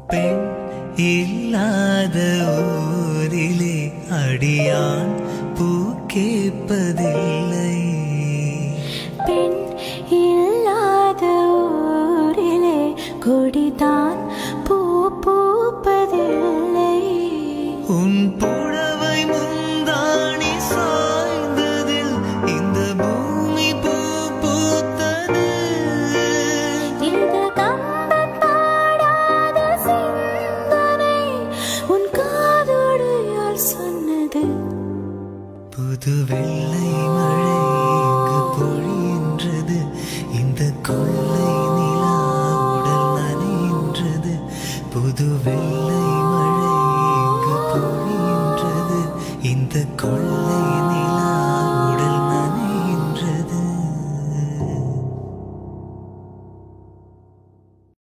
பெண் இல்லாத ஊரிலே அடியான் பூ கேட்பதில்லை. பெண் இல்லாத ஊரிலே கொடிதான் பூ பூப்பதில்லை. உன் புடவை முந்தாணி சாய்ந்ததில் இந்த பூமி பூ பூத்தது. இந்த கம்பன் பாடாத சிந்தனை உன் காதோடு யார் சொன்னது? புது வெள்ளை மழை இங்கு பொழிகின்றது. இந்த கொள்ளை நிலா உடல் நனைகின்றது. புது வெள்ளை